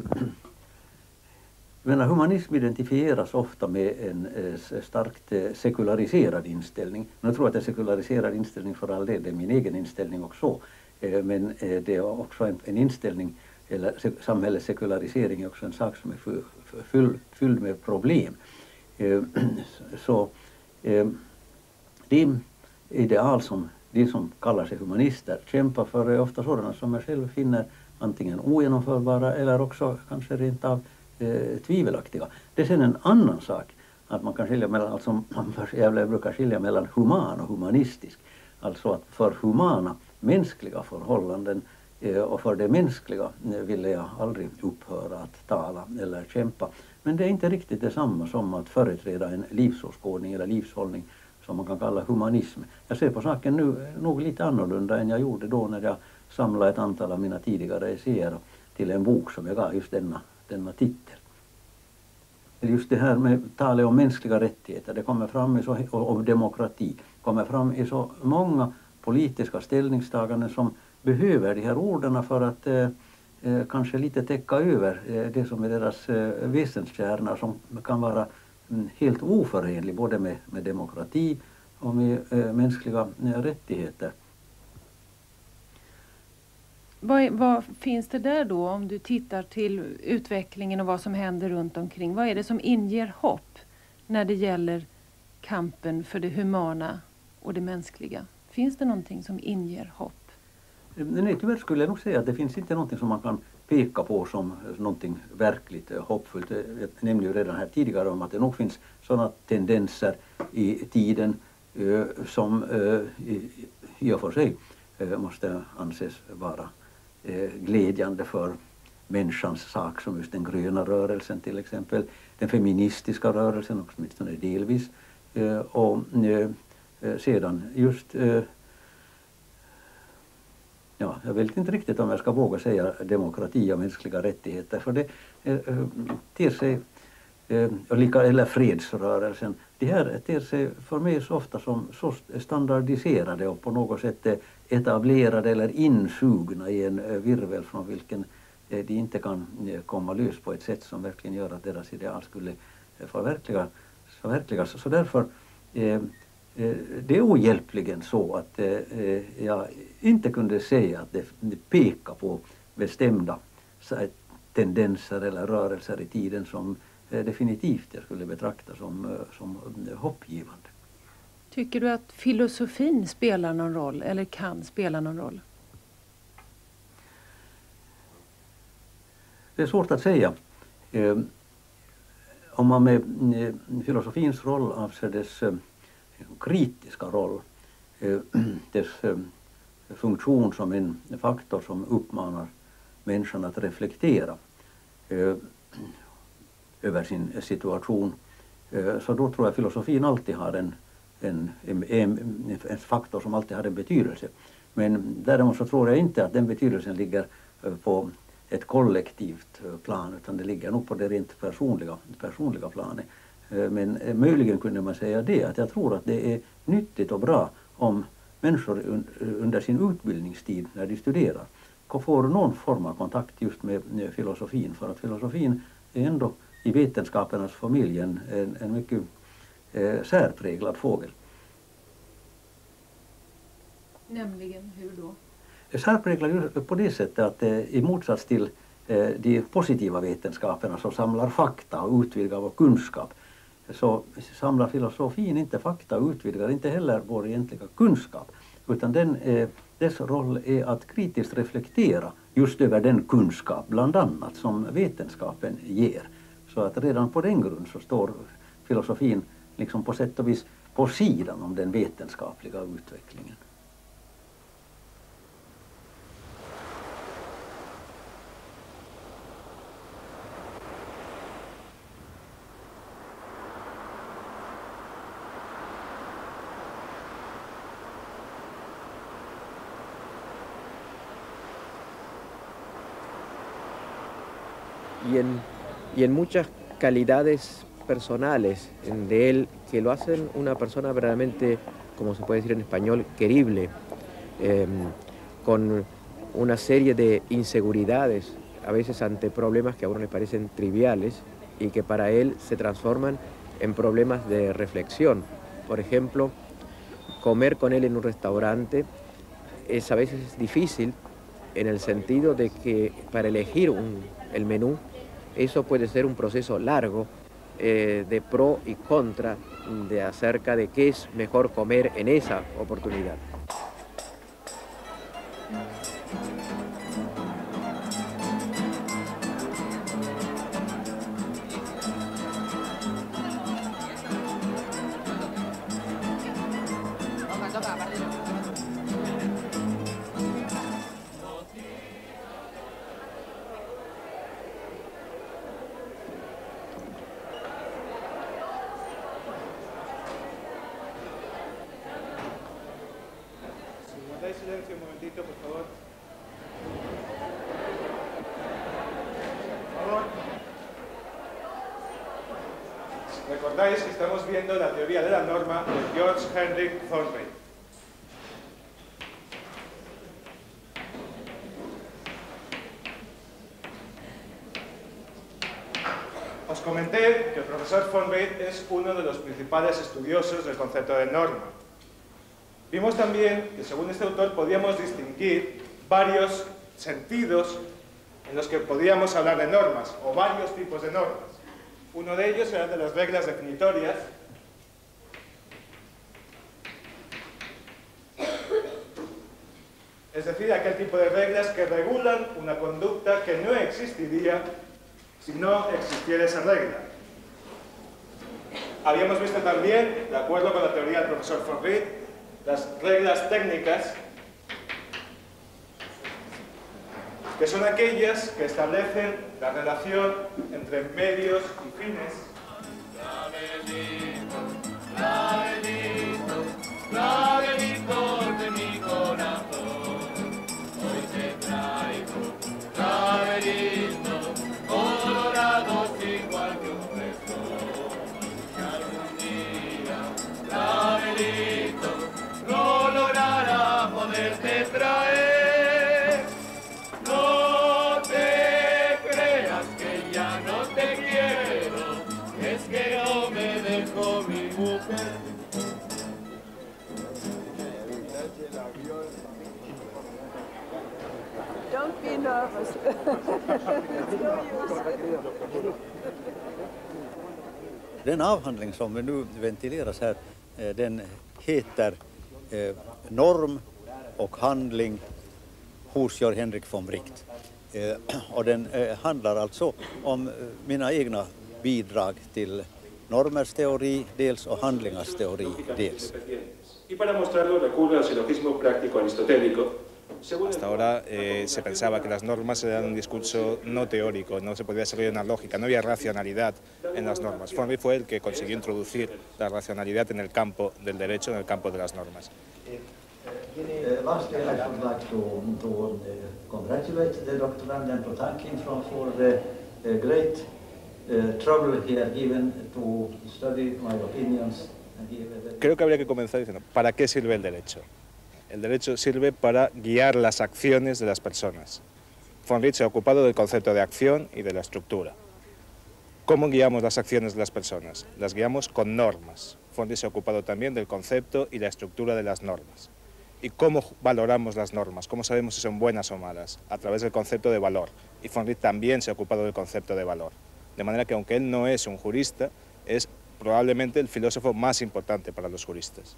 Men humanism identifieras ofta med en eh, starkt eh, sekulariserad inställning. Men jag tror att det är sekulariserad inställning för all del, det är min egen inställning också. Eh, men eh, det är också en, en inställning, eller se, samhällets sekularisering är också en sak som är full, full, fylld med problem. Eh, så eh, det ideal som de som kallar sig humanister kämpar för är ofta sådana som jag själv finner antingen ogenomförbara eller också kanske rent av Eh, tvivelaktiga. Det är sen en annan sak att man kan skilja mellan, alltså jag brukar skilja mellan human och humanistisk. Alltså att för humana, mänskliga förhållanden eh, och för det mänskliga eh, ville jag aldrig upphöra att tala eller kämpa. Men det är inte riktigt detsamma som att företräda en livsåskådning eller livshållning som man kan kalla humanism. Jag ser på saken nu nog lite annorlunda än jag gjorde då när jag samlade ett antal av mina tidigare essäer till en bok som jag gav just denna denna titel. Just det här med talet om mänskliga rättigheter, det kommer fram i så, och, och demokrati, kommer fram i så många politiska ställningstaganden som behöver de här orden för att eh, eh, kanske lite täcka över eh, det som är deras eh, väsenskärna som kan vara mm, helt oförenlig både med, med demokrati och med eh, mänskliga eh, rättigheter. Vad, vad finns det där då om du tittar till utvecklingen och vad som händer runt omkring? Vad är det som inger hopp när det gäller kampen för det humana och det mänskliga? Finns det någonting som inger hopp? Nej, tyvärr skulle jag nog säga att det finns inte någonting som man kan peka på som någonting verkligt hoppfullt. Jag nämnde ju redan här tidigare om att det nog finns sådana tendenser i tiden uh, som uh, i, i och för sig uh, måste anses vara glädjande för människans sak, som just den gröna rörelsen till exempel, den feministiska rörelsen också åtminstone delvis, och sedan just ja, jag vet inte riktigt om jag ska våga säga demokrati och mänskliga rättigheter, för det ter sig eller fredsrörelsen, det här ter sig för mig så ofta som så standardiserade och på något sätt etablerade eller insugna i en virvel från vilken de inte kan komma lös på ett sätt som verkligen gör att deras ideal skulle förverkligas. förverkligas. Så därför eh, det är ohjälpligen så att eh, jag inte kunde säga att det, det pekar på bestämda tendenser eller rörelser i tiden som eh, definitivt jag skulle betrakta som, som hoppgivande. Tycker du att filosofin spelar någon roll eller kan spela någon roll? Det är svårt att säga. Eh, om man med eh, filosofins roll avser dess eh, kritiska roll, eh, dess eh, funktion som en faktor som uppmanar människan att reflektera eh, över sin situation, eh, så då tror jag filosofin alltid har en En, en, en faktor som alltid har en betydelse. Men däremot så tror jag inte att den betydelsen ligger på ett kollektivt plan, utan det ligger nog på det rent personliga, personliga planet. Men möjligen kunde man säga det, att jag tror att det är nyttigt och bra om människor under sin utbildningstid när de studerar får någon form av kontakt just med filosofin, för att filosofin är ändå i vetenskapernas familj en, en mycket Eh, särpräglad fågel. Nämligen hur då? Särpräglad på det sättet att eh, i motsats till eh, de positiva vetenskaperna som samlar fakta och utvidgar vår kunskap, så samlar filosofin inte fakta och utvidgar inte heller vår egentliga kunskap, utan den, eh, dess roll är att kritiskt reflektera just över den kunskap bland annat som vetenskapen ger. Så att redan på den grund så står filosofin liksom på sätt och vis på sidan om den vetenskapliga utvecklingen. y en, y en muchas calidades personales de él que lo hacen una persona verdaderamente, como se puede decir en español, querible, eh, con una serie de inseguridades, a veces ante problemas que a uno le parecen triviales y que para él se transforman en problemas de reflexión. Por ejemplo, comer con él en un restaurante es a veces difícil en el sentido de que para elegir un, el menú, eso puede ser un proceso largo eh, de pro y contra de acerca de qué es mejor comer en esa oportunidad. Silencio un momentito, por favor. Por favor. Recordáis que estamos viendo la teoría de la norma de George Henrik Thornbury. Os comenté que el profesor Thornbury es uno de los principales estudiosos del concepto de norma. Vimos también que, según este autor, podíamos distinguir varios sentidos en los que podíamos hablar de normas, o varios tipos de normas. Uno de ellos era el de las reglas definitorias. Es decir, aquel tipo de reglas que regulan una conducta que no existiría si no existiera esa regla. Habíamos visto también, de acuerdo con la teoría del profesor Thornbury, las reglas técnicas, que son aquellas que establecen la relación entre medios y fines. Clavelito, clavelito de mi corazón, hoy te traigo clavelitos colorados igual que un fresón, que algún día clavelito no logrará poderte traer. No te creas que ya no te quiero, es que no me dejó mi mujer. Don't be nervous. Den avhandling som vi nu ventileras här, den heter eh, Norm och handling hos Georg Henrik von Wright. Eh, och den eh, handlar alltså om mina egna bidrag till normers teori dels och handlingars teori dels. Y para mostrarlo recurre al silogismo práctico aristotélico. Hasta ahora eh, se pensaba que las normas eran un discurso no teórico, no se podía desarrollar una lógica, no había racionalidad en las normas. Thornbury fue el que consiguió introducir la racionalidad en el campo del derecho, en el campo de las normas. Last I would like to, to congratulate the doctorand and to thank him for the great trouble he has given to study my opinions. Creo que habría que comenzar diciendo, ¿para qué sirve el derecho? El derecho sirve para guiar las acciones de las personas. Von Wright se ha ocupado del concepto de acción y de la estructura. ¿Cómo guiamos las acciones de las personas? Las guiamos con normas. Von Wright se ha ocupado también del concepto y la estructura de las normas. ¿Y cómo valoramos las normas? ¿Cómo sabemos si son buenas o malas? A través del concepto de valor. Y von Wright también se ha ocupado del concepto de valor. De manera que, aunque él no es un jurista, es probablemente el filósofo más importante para los juristas.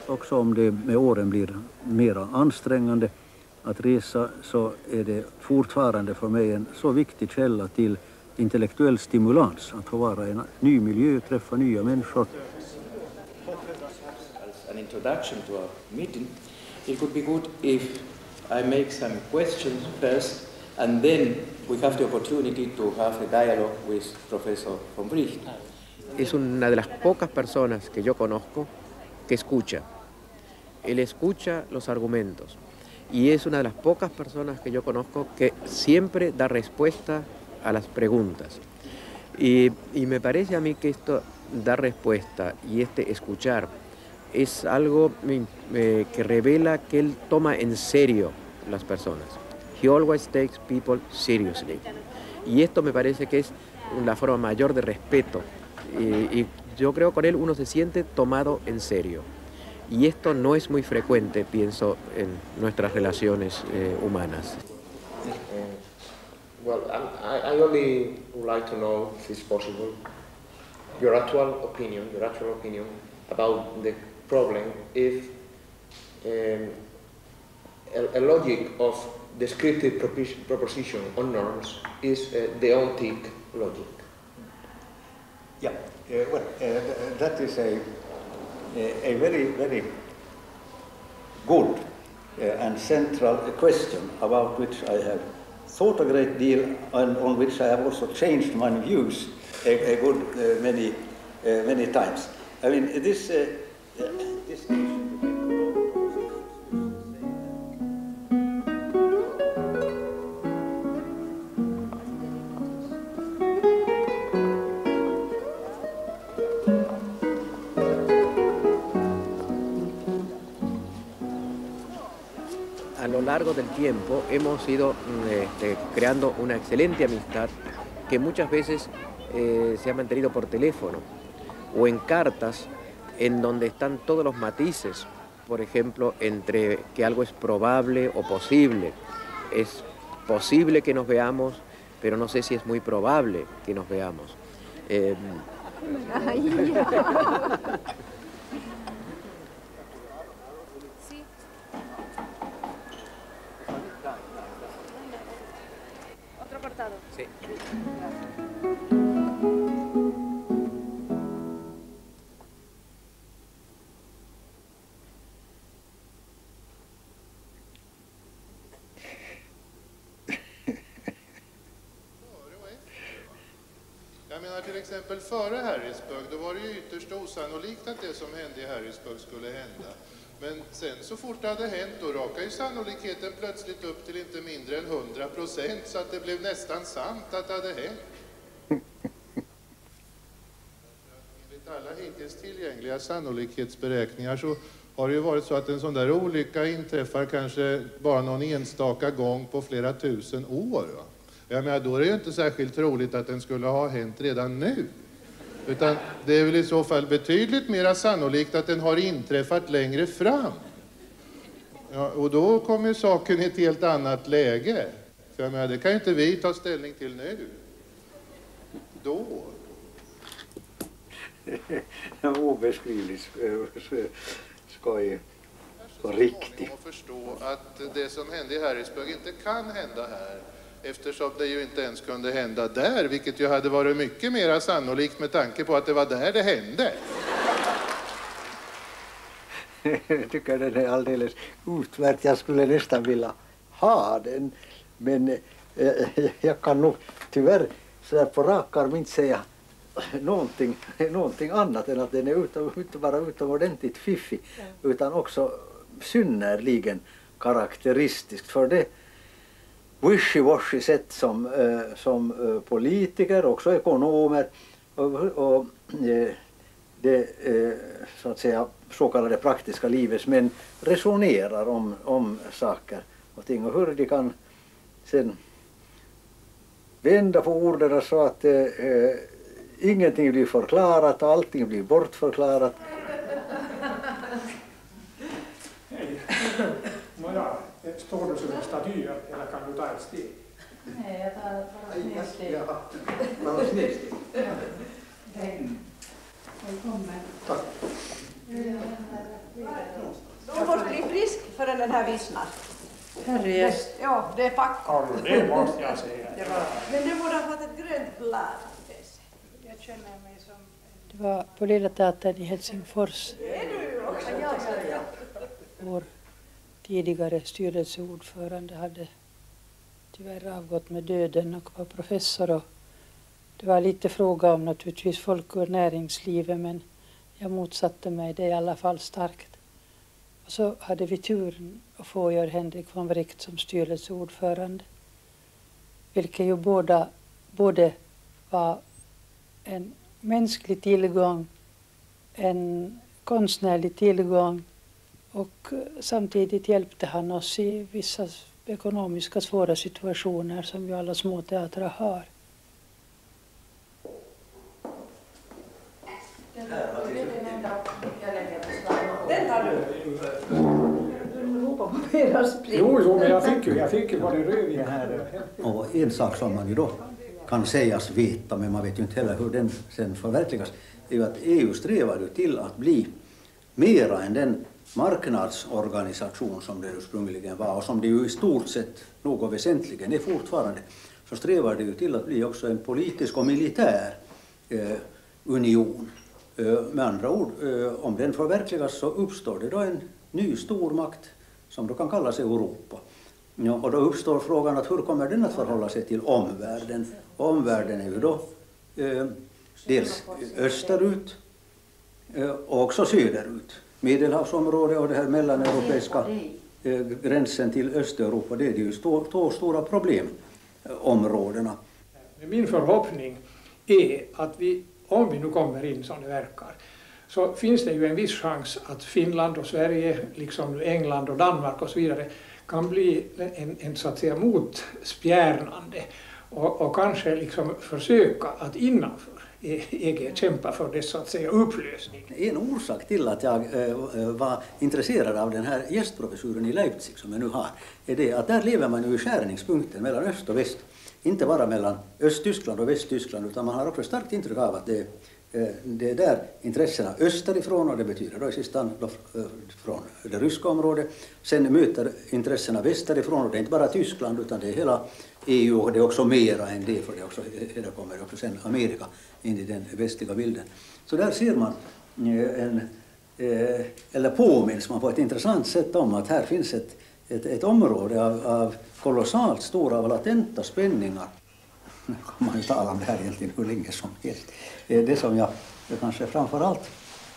också om det med åren blir mer ansträngande att resa, så är det fortfarande för mig en så viktig källa till intellektuell stimulans att få vara i en ny miljö, träffa nya människor. As an introduction to our meeting, it would be good if I make some questions first, and then we have the opportunity to have a dialogue with Professor von Wright. Es una de las pocas personas que yo conozco que escucha. Él escucha los argumentos y es una de las pocas personas que yo conozco que siempre da respuesta a las preguntas. Y, y me parece a mí que esto dar respuesta y este escuchar es algo eh, que revela que él toma en serio las personas. He always takes people seriously. Y esto me parece que es la forma mayor de respeto. Y, y yo creo que con él uno se siente tomado en serio. Y esto no es muy frecuente, pienso, en nuestras relaciones eh, humanas. Uh, well, I, I only would like to know, if it's possible, your actual opinion, your actual opinion about the problem if um, a, a logic of descriptive proposition on norms is uh, deontic logic. Yeah, uh, well, uh, that is a, a, a very, very good uh, and central question about which I have thought a great deal and on which I have also changed my views a, a good uh, many, uh, many times. I mean, this, uh, this A lo largo del tiempo hemos ido este, creando una excelente amistad que muchas veces eh, se ha mantenido por teléfono o en cartas en donde están todos los matices, por ejemplo, entre que algo es probable o posible. Es posible que nos veamos, pero no sé si es muy probable que nos veamos. Eh, Sí. Jag menar till exempel före Harrisburg, då var det ju ytterst osannolikt att det som hände i Harrisburg skulle hända. Men sen så fort det hade hänt, då rakade ju sannolikheten plötsligt upp till inte mindre än hundra procent, så att det blev nästan sant att det hade hänt. Enligt alla hittills tillgängliga sannolikhetsberäkningar så har det ju varit så att en sån där olycka inträffar kanske bara någon enstaka gång på flera tusen år. Va? Jag menar, då är det ju inte särskilt troligt att den skulle ha hänt redan nu. Utan det är väl i så fall betydligt mer sannolikt att den har inträffat längre fram. Ja, och då kommer saken i ett helt annat läge. För jag menar, det kan ju inte vi ta ställning till nu. Då. Obeskrivligt skoj och riktigt. Att förstå att det som hände i Harrisburg inte kan hända här. Eftersom det ju inte ens kunde hända där, vilket ju hade varit mycket mer sannolikt med tanke på att det var där det hände. Jag tycker den är alldeles utmärkt. Jag skulle nästan vilja ha den. Men eh, jag kan nog tyvärr så där på rak arm inte säga någonting, någonting annat än att den är utom, inte bara utomordentligt fiffig utan också synnerligen karaktäristiskt för det wishy-washy sätt som, eh, som eh, politiker, också ekonomer och, och eh, det eh, så att säga så kallade praktiska livets män resonerar om, om saker och ting och hur de kan sen vända på orden så att eh, ingenting blir förklarat och allting blir bortförklarat. Nåja, står du som en staty eller kan du ta ett steg? Nej, jag tar bara snedsteg. Ja, bara snedsteg. Välkommen. Tack. Ja, den här vissnar. Herre. Ja, det är packat. Ja, det måste jag säga. Men du borde ha fått ett grönt blad. Jag känner mig som... Det var på Lilla Teatern i Helsingfors. Vår tidigare styrelseordförande hade tyvärr avgått med döden och var professor. Och det var lite fråga om naturligtvis folk ur näringslivet, men jag motsatte mig det i alla fall starkt. Och så hade vi turen att få Georg Henrik von Wright som styrelseordförande. Vilket ju båda, både var en mänsklig tillgång, en konstnärlig tillgång, och samtidigt hjälpte han oss i vissa ekonomiska svåra situationer som ju alla små teatrar har. Den tar du. Jo, jo, men jag fick ju, jag fick ju både rödvin här. Och en sak som man ju då kan sägas veta, men man vet ju inte heller hur den sen förverkligas, är ju att E U strävar ju till att bli mera än den marknadsorganisation som det ursprungligen var, och som det ju i stort sett något väsentligen är fortfarande. Så strävar det ju till att bli också en politisk och militär eh, union. Eh, med andra ord, eh, om den förverkligas så uppstår det då en ny stormakt som då kan kallas Europa. Ja, och då uppstår frågan att hur kommer den att förhålla sig till omvärlden? Omvärlden är ju då eh, dels österut eh, och också söderut. Medelhavsområdet och det här mellaneuropeiska eh, gränsen till Östeuropa, det är ju stå, två stora problemområdena. Min förhoppning är att vi, om vi nu kommer in som det verkar, så finns det ju en viss chans att Finland och Sverige, liksom England och Danmark och så vidare, kan bli en, en så att säga motspjärnande och, och kanske liksom försöka att innanför E G kämpa för det så att säga upplösning. En orsak till att jag äh, var intresserad av den här gästprofessuren i Leipzig som jag nu har, är det att där lever man ju i skärningspunkten mellan öst och väst. Inte bara mellan Östtyskland och Västtyskland, utan man har också starkt intryck av att det, äh, det är där intressena österifrån, och det betyder då i sista hand äh, från det ryska området. Sen möter intressena västerifrån, och det är inte bara Tyskland utan det är hela E U, och det är också mera än det, för det, också, det kommer också sen Amerika in i den västliga bilden. Så där ser man en, eller påminns man på ett intressant sätt om att här finns ett, ett, ett område av, av kolossalt stora och latenta spänningar. Nu kan man ju tala om det här egentligen hur länge som helst. Det som jag kanske framförallt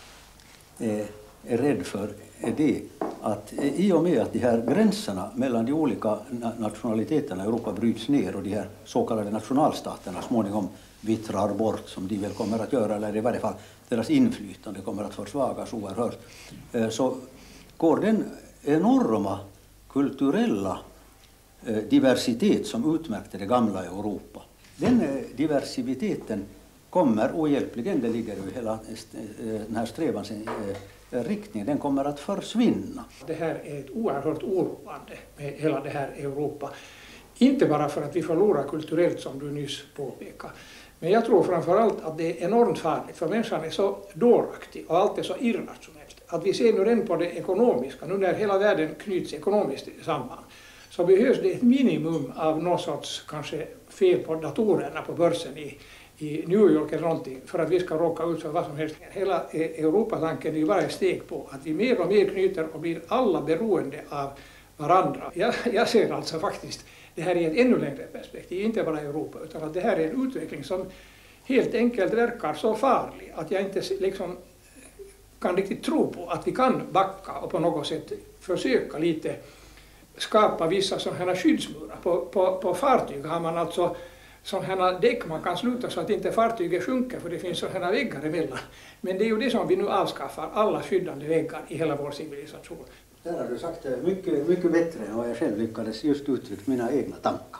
är rädd för är det att i och med att de här gränserna mellan de olika nationaliteterna i Europa bryts ner och de här så kallade nationalstaterna småningom vittrar bort, som de väl kommer att göra, eller i varje fall deras inflytande kommer att försvagas oerhört, så går den enorma kulturella diversitet som utmärkte det gamla Europa. Den diversiteten kommer ohjälpligen, det ligger ju hela den här strävans riktningen, den kommer att försvinna. Det här är ett oerhört oroande med hela det här Europa. Inte bara för att vi förlorar kulturellt som du nyss påpekade, men jag tror framförallt att det är enormt farligt, för människan är så dåraktig och allt är så irrationellt. Att vi ser nu redan på det ekonomiska, nu när hela världen knyts ekonomiskt samman, så behövs det ett minimum av någon sorts kanske fel på datorerna på börsen i i New York eller någonting för att vi ska råka ut för vad som helst. Hela Europatanken är ju bara ett steg på att vi mer och mer knyter och blir alla beroende av varandra. Jag, jag ser alltså faktiskt det här i ett ännu längre perspektiv, inte bara Europa, utan att det här är en utveckling som helt enkelt verkar så farlig att jag inte liksom kan riktigt tro på att vi kan backa och på något sätt försöka lite skapa vissa sådana här skyddsmurar. På, på, på fartyg har man alltså sådana däck man kan sluta så att inte fartyget sjunker, för det finns sådana väggar emellan. Men det är ju det som vi nu avskaffar, alla skyddande väggar i hela vår civilisation. Där har du sagt mycket, mycket bättre än vad jag själv lyckades just uttrycka mina egna tankar.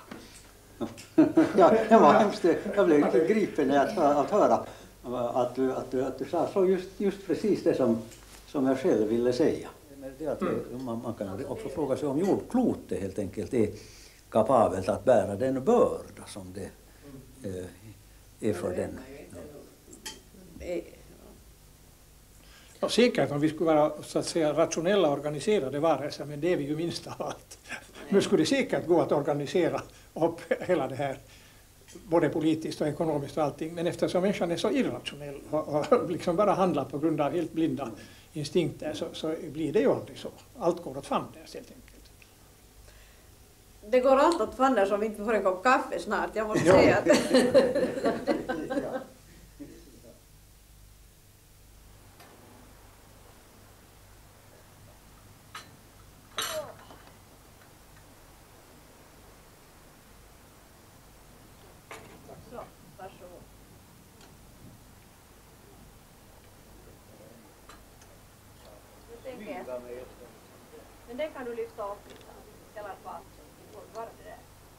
Ja, jag var hemskt, jag blev lite gripen att, att höra att du, att, du, att du sa så just, just precis det som, som jag själv ville säga. Det att mm. man, man kan också fråga sig om jordklotet helt enkelt är kapabelt att bära den börda som det eh, är för den. Ja. Och säkert om vi skulle vara så att säga rationella organiserade varelser, men det är vi ju minst av allt. Nu skulle det säkert gå att organisera upp hela det här, både politiskt och ekonomiskt och allting, men eftersom människan är så irrationell och, och liksom bara handlar på grund av helt blinda instinkter så, så blir det ju aldrig så. Allt går åt fanders helt enkelt. Det går allt åt fanders om vi inte får en kopp kaffe snart, jag måste Ja. säga att... Så, varsågod. Nu tänker jag... Men det kan du lyfta upp lite. Ställa på allt. Det går bara det där.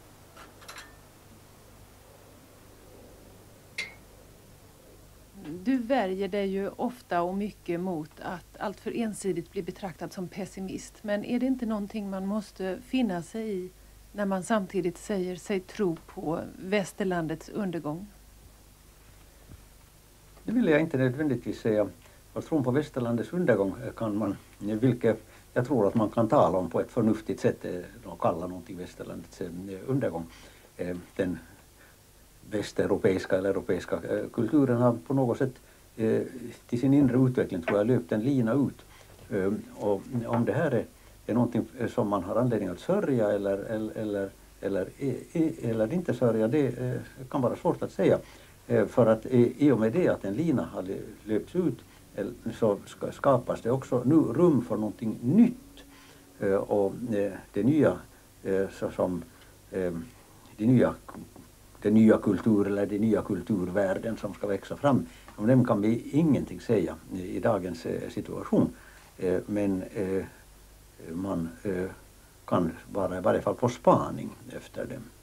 Du värjer dig ju ofta och mycket mot att allt för ensidigt bli betraktad som pessimist. Men är det inte någonting man måste finna sig i när man samtidigt säger sig tro på västerlandets undergång? Det vill jag inte nödvändigtvis säga. Fast tron på västerlandets undergång kan man, vilket jag tror att man kan tala om på ett förnuftigt sätt, och kalla någonting västerlandets undergång. Den västeuropeiska eller europeiska kulturen har på något sätt till sin inre utveckling, tror jag, löpt en lina ut. Och om det här är, är någonting som man har anledning att sörja eller, eller, eller, eller, eller inte sörja, det kan vara svårt att säga. För att i och med det att en lina har löpts ut så skapas det också nu rum för någonting nytt. Och det nya som de nya den nya kultur eller de nya kulturvärden som ska växa fram. Om dem kan vi ingenting säga i dagens situation. Men man kan vara i varje fall på spaning efter dem.